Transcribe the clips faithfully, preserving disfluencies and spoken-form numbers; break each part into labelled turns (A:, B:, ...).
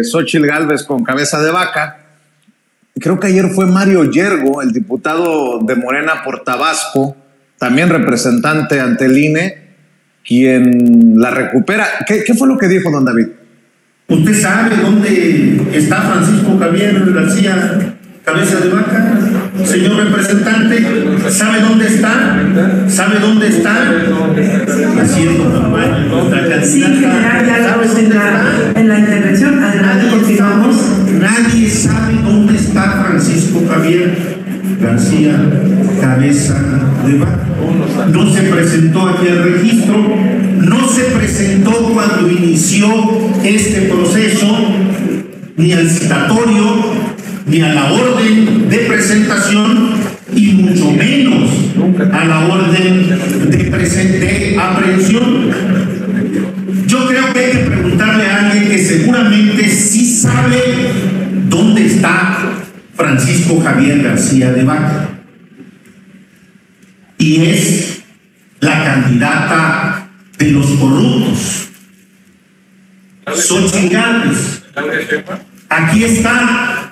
A: de Xóchitl Gálvez con cabeza de vaca. Creo que ayer fue Mario Yergo, el diputado de Morena por Tabasco, también representante ante el I N E, quien la recupera. ¿Qué, qué fue lo que dijo don David?
B: ¿Usted sabe dónde está Francisco Javier García Cabeza de Vaca? Señor representante, ¿sabe dónde está? ¿Sabe dónde está? Haciendo campaña contra la
C: Sí, general, ya lo en la, en la intervención. Adelante, continuamos.
B: Nadie sabe dónde está Francisco Javier García Cabeza de Vaca. No se presentó aquí al registro, no se presentó cuando inició este proceso, ni al citatorio, ni a la orden de presentación, y mucho menos a la orden de, de aprehensión. Yo creo que hay que preguntarle a alguien que seguramente sí sabe dónde está Francisco Javier García de Vaca, y es la candidata de los corruptos, Xóchitl Gálvez. Aquí está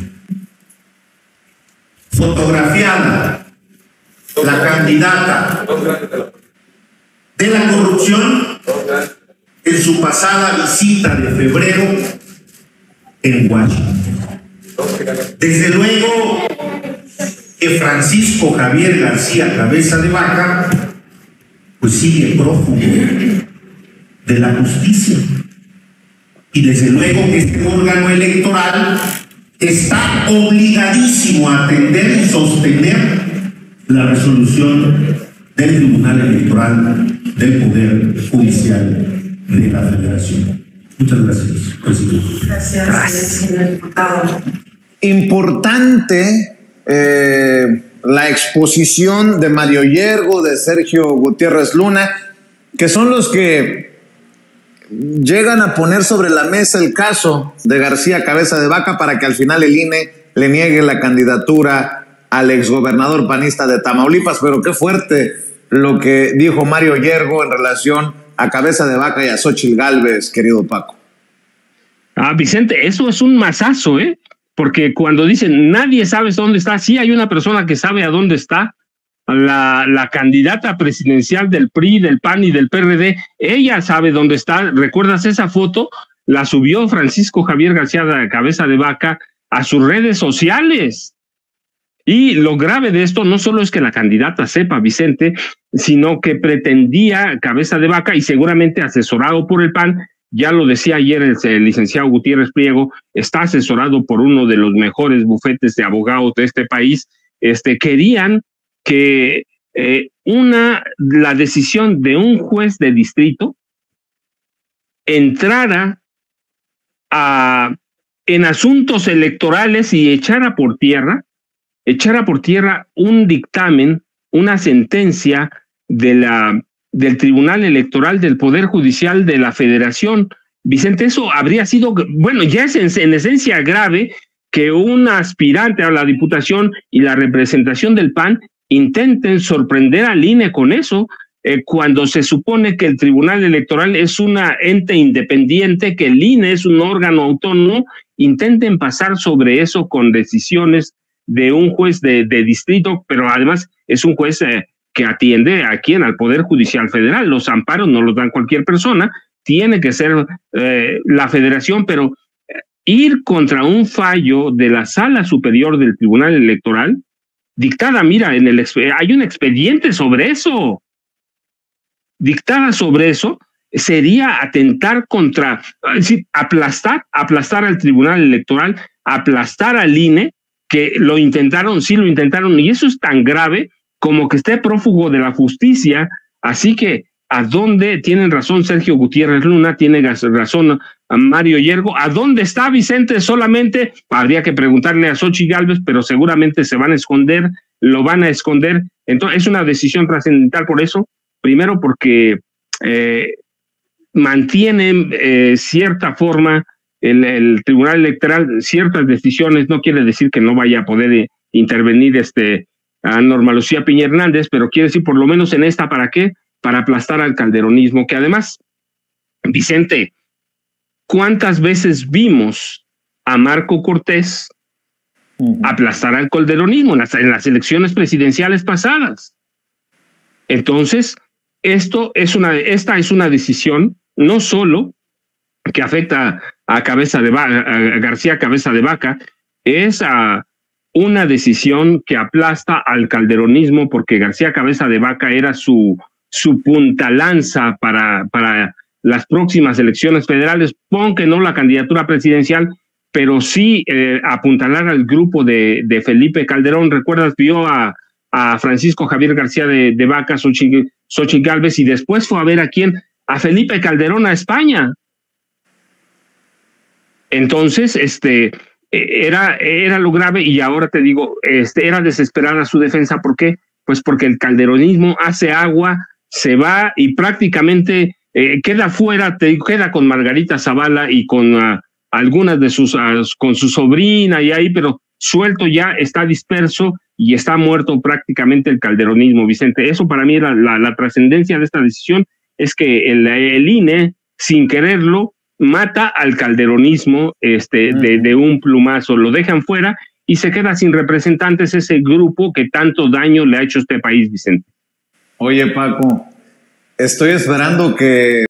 B: fotografiada la candidata de la corrupción en su pasada visita de febrero en Washington. Desde luego que Francisco Javier García Cabeza de Vaca pues sigue prófugo de la justicia, y desde luego que este órgano electoral está obligadísimo a atender y sostener la resolución del Tribunal Electoral del Poder Judicial de la Federación. Muchas gracias, presidente.
C: Gracias, gracias. Señor diputado.
A: Importante eh, la exposición de Mario Yergo, de Sergio Gutiérrez Luna, que son los que llegan a poner sobre la mesa el caso de García Cabeza de Vaca para que al final el I N E le niegue la candidatura al exgobernador panista de Tamaulipas. Pero qué fuerte lo que dijo Mario Yergo en relación a Cabeza de Vaca y a Xóchitl Gálvez, querido Paco.
D: Ah, Vicente, eso es un masazo, ¿eh? Porque cuando dicen nadie sabe dónde está, sí hay una persona que sabe a dónde está. La, la candidata presidencial del P R I, del P A N y del P R D, ella sabe dónde está. ¿Recuerdas esa foto? La subió Francisco Javier García de Cabeza de Vaca a sus redes sociales. Y lo grave de esto no solo es que la candidata sepa, Vicente, sino que pretendía Cabeza de Vaca, y seguramente asesorado por el P A N, ya lo decía ayer el, el licenciado Gutiérrez Priego, está asesorado por uno de los mejores bufetes de abogados de este país. Este, querían que eh, una, la decisión de un juez de distrito entrara a, en asuntos electorales y echara por tierra, echara por tierra un dictamen, una sentencia de la, del Tribunal Electoral del Poder Judicial de la Federación. Vicente, eso habría sido, bueno, ya es en, en esencia grave que un aspirante a la diputación y la representación del P A N intenten sorprender al I N E con eso, eh, cuando se supone que el Tribunal Electoral es una ente independiente, que el I N E es un órgano autónomo. Intenten pasar sobre eso con decisiones de un juez de, de distrito, pero además es un juez eh, que atiende a quién, al Poder Judicial Federal. Los amparos no los dan cualquier persona, tiene que ser eh, la Federación, pero eh, ir contra un fallo de la Sala Superior del Tribunal Electoral, dictada, mira, en el hay un expediente sobre eso, dictada sobre eso, sería atentar contra, es decir, aplastar, aplastar al Tribunal Electoral, aplastar al I N E, que lo intentaron, sí lo intentaron, y eso es tan grave como que esté prófugo de la justicia. Así que, ¿a dónde tienen razón Sergio Gutiérrez Luna? Tiene razón a Mario Yergo. ¿A dónde está Vicente? Solamente habría que preguntarle a Xóchitl Gálvez, pero seguramente se van a esconder, lo van a esconder. Entonces, es una decisión trascendental por eso. Primero, porque eh, mantiene eh, cierta forma el, el Tribunal Electoral, ciertas decisiones. No quiere decir que no vaya a poder eh, intervenir este, a Norma Lucía Piña Hernández, pero quiere decir por lo menos en esta, ¿para qué? Para aplastar al calderonismo, que además, Vicente, ¿cuántas veces vimos a Marco Cortés uh-huh. aplastar al calderonismo en las, en las elecciones presidenciales pasadas? Entonces, esto es una, esta es una decisión no solo que afecta a, Cabeza de Vaca, a García Cabeza de Vaca, es a una decisión que aplasta al calderonismo, porque García Cabeza de Vaca era su, su puntalanza para, para las próximas elecciones federales. Pon que no la candidatura presidencial, pero sí eh, apuntalar al grupo de, de Felipe Calderón. ¿Recuerdas? Vio a, a Francisco Javier García de, de Vaca, Xochitl, Xochitl Gálvez, y después fue a ver a quién, a Felipe Calderón a España. Entonces, este, era, era lo grave, y ahora te digo, este, era desesperada su defensa. ¿Por qué? Pues porque el calderonismo hace agua, se va y prácticamente eh, queda fuera, te digo, queda con Margarita Zavala y con uh, algunas de sus, uh, con su sobrina y ahí, pero suelto ya, está disperso y está muerto prácticamente el calderonismo, Vicente. Eso para mí era la, la trascendencia de esta decisión, es que el, el I N E, sin quererlo, mata al calderonismo este, de, de un plumazo, lo dejan fuera y se queda sin representantes ese grupo que tanto daño le ha hecho a este país, Vicente.
A: Oye, Paco, estoy esperando que